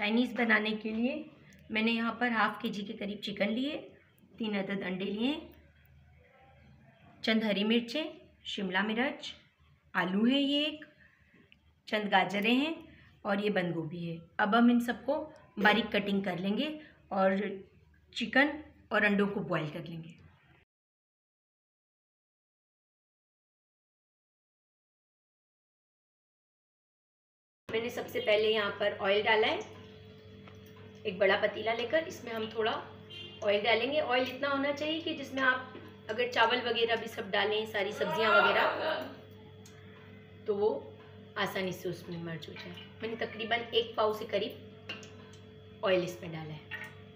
Chinese बनाने के लिए मैंने यहाँ पर हाफ kg के करीब चिकन लिए, 3 अदद अंडे लिए, चंद हरी मिर्चें, शिमला मिर्च, आलू है ये एक, चंद गाजरें हैं और ये बंद गोभी है। अब हम इन सबको बारीक कटिंग कर लेंगे और चिकन और अंडों को बॉईल कर लेंगे। मैंने सबसे पहले यहाँ पर ऑयल डाला है, एक बड़ा पतीला लेकर इसमें हम थोड़ा ऑयल डालेंगे। ऑयल इतना होना चाहिए कि जिसमें आप अगर चावल वगैरह भी सब डालें, सारी सब्जियाँ वगैरह, तो वो आसानी से उसमें मर्ज हो जाए। मैंने तकरीबन 1 पाव से करीब ऑयल इसमें डाला है।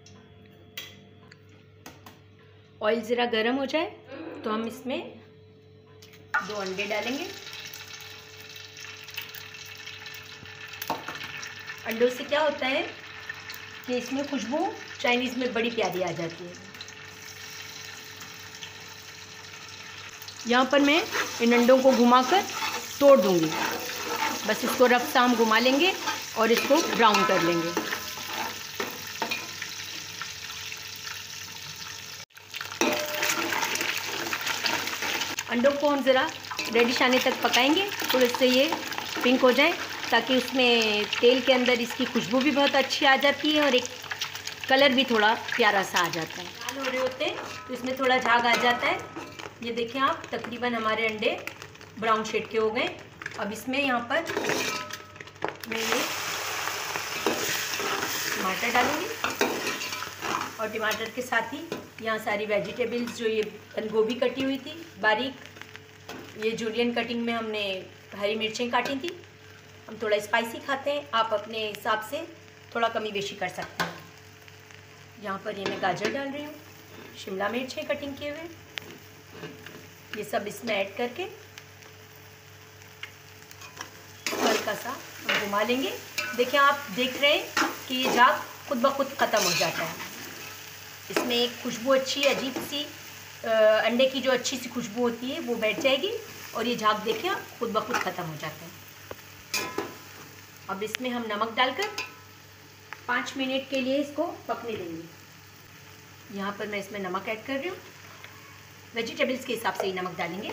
ऑयल ज़रा गर्म हो जाए तो हम इसमें 2 अंडे डालेंगे। अंडों से क्या होता है कि इसमें खुशबू चाइनीज़ में बड़ी प्यारी आ जाती है। यहाँ पर मैं इन अंडों को घुमाकर तोड़ दूँगी। बस इसको रफ सा हम घुमा लेंगे और इसको ब्राउन कर लेंगे। अंडों को हम ज़रा रेडिश आने तक पकाएंगे, थोड़े से ये पिंक हो जाए, ताकि उसमें तेल के अंदर इसकी खुशबू भी बहुत अच्छी आ जाती है और एक कलर भी थोड़ा प्यारा सा आ जाता है। लाल हो रहे होते हैं तो इसमें थोड़ा झाग आ जाता है। ये देखें आप, तकरीबन हमारे अंडे ब्राउन शेड के हो गए। अब इसमें यहाँ पर मैं ये टमाटर डालूँगी और टमाटर के साथ ही यहाँ सारी वेजिटेबल्स, जो ये बंद गोभी कटी हुई थी बारीक, ये जूलियन कटिंग में हमने हरी मिर्चें काटी थी। हम थोड़ा स्पाइसी खाते हैं, आप अपने हिसाब से थोड़ा कमी बेशी कर सकते हैं। यहाँ पर ये मैं गाजर डाल रही हूँ, शिमला मिर्च है कटिंग किए हुए, ये सब इसमें ऐड करके हल्का सा हम घुमा लेंगे। देखिए, आप देख रहे हैं कि ये झाग खुद ब खुद ख़त्म हो जाता है। इसमें एक खुशबू अच्छी अजीब सी अंडे की जो अच्छी सी खुशबू होती है वो बैठ जाएगी और ये झाग देखिए खुद ब खुद ख़त्म हो जाता है। अब इसमें हम नमक डालकर 5 मिनट के लिए इसको पकने देंगे। यहाँ पर मैं इसमें नमक ऐड कर रही हूँ, वेजिटेबल्स के हिसाब से ही नमक डालेंगे।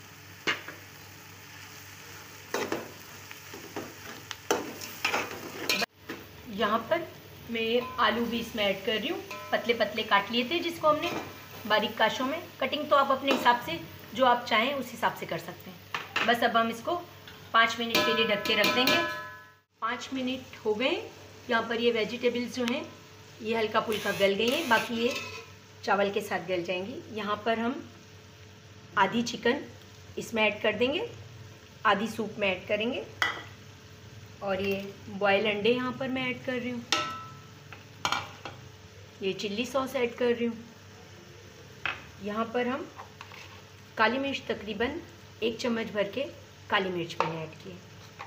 यहाँ पर मैं आलू भी इसमें ऐड कर रही हूँ, पतले पतले काट लिए थे जिसको हमने बारीक काशों में। कटिंग तो आप अपने हिसाब से जो आप चाहें उस हिसाब से कर सकते हैं। बस अब हम इसको 5 मिनट के लिए ढक के रख देंगे। 5 मिनट हो गए। यहाँ पर ये वेजिटेबल्स जो हैं ये हल्का फुल्का गल गई हैं, बाकी ये चावल के साथ गल जाएंगी। यहाँ पर हम आधी चिकन इसमें ऐड कर देंगे, आधी सूप में ऐड करेंगे और ये बॉयल अंडे यहाँ पर मैं ऐड कर रही हूँ। ये चिल्ली सॉस ऐड कर रही हूँ। यहाँ पर हम काली मिर्च तकरीबन 1 चम्मच भर के काली मिर्च मैंने ऐड की।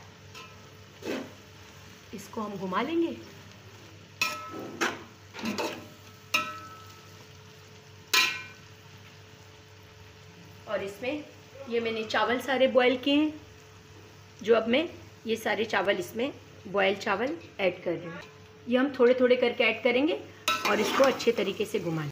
इसको हम घुमा लेंगे। और इसमें ये मैंने चावल सारे बॉयल किए हैं, जो अब मैं ये सारे चावल इसमें बॉयल चावल ऐड कर रही हूँ। ये हम थोड़े थोड़े करके ऐड करेंगे और इसको अच्छे तरीके से घुमाएं।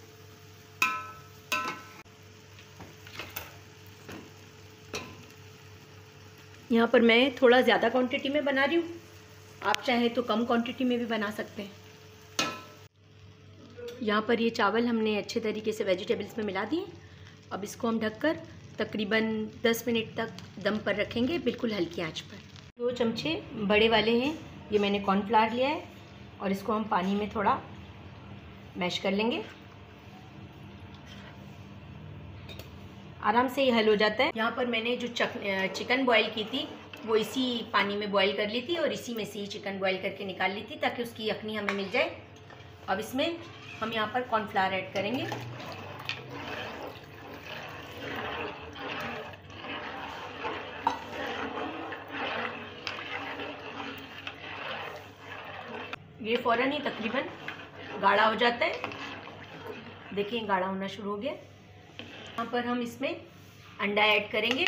यहाँ पर मैं थोड़ा ज़्यादा क्वांटिटी में बना रही हूँ, आप चाहें तो कम क्वांटिटी में भी बना सकते हैं। यहाँ पर ये चावल हमने अच्छे तरीके से वेजिटेबल्स में मिला दिए। अब इसको हम ढककर तकरीबन 10 मिनट तक दम पर रखेंगे, बिल्कुल हल्की आंच पर। 2 चमचे बड़े वाले हैं ये मैंने कॉर्नफ्लावर लिया है और इसको हम पानी में थोड़ा मैश कर लेंगे। आराम से ये हल हो जाता है। यहाँ पर मैंने जो चिकन बॉईल की थी वो इसी पानी में बॉईल कर ली थी और इसी में से ही चिकन बॉईल करके निकाल ली थी ताकि उसकी यखनी हमें मिल जाए। अब इसमें हम यहाँ पर कॉर्नफ्लावर ऐड करेंगे। ये फ़ौरन ही तकरीबन गाढ़ा हो जाता है। देखिए गाढ़ा होना शुरू हो गया। यहाँ पर हम इसमें अंडा ऐड करेंगे,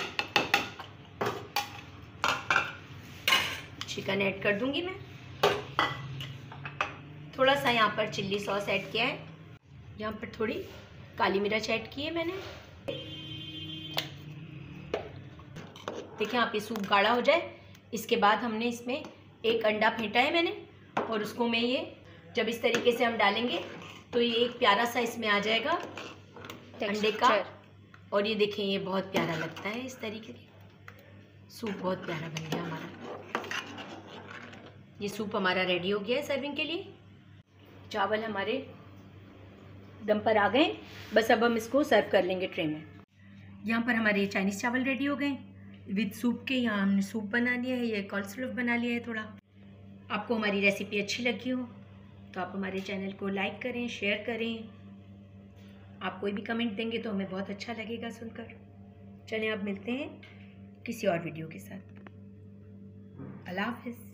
चिकन ऐड कर दूंगी मैं। थोड़ा सा यहाँ पर चिल्ली सॉस ऐड किया है, यहाँ पर थोड़ी काली मिर्च ऐड की है मैंने। देखिए आप ये सूप गाढ़ा हो जाए, इसके बाद हमने इसमें एक अंडा फेंटा है मैंने, और उसको मैं ये जब इस तरीके से हम डालेंगे तो ये एक प्यारा सा इसमें आ जाएगा अंडे का। और ये देखें ये बहुत प्यारा लगता है इस तरीके के। सूप बहुत प्यारा बन गया हमारा। ये सूप हमारा रेडी हो गया है सर्विंग के लिए। चावल हमारे दम पर आ गए, बस अब हम इसको सर्व कर लेंगे ट्रे में। यहाँ पर हमारे चाइनीज़ चावल रेडी हो गए विद सूप के। यहाँ हमने सूप बना लिया है, ये कॉर्नफ्लोर बना लिया है थोड़ा। आपको हमारी रेसिपी अच्छी लगी हो तो आप हमारे चैनल को लाइक करें, शेयर करें। आप कोई भी कमेंट देंगे तो हमें बहुत अच्छा लगेगा सुनकर। चलें अब मिलते हैं किसी और वीडियो के साथ। अल्लाह हाफ़िज़।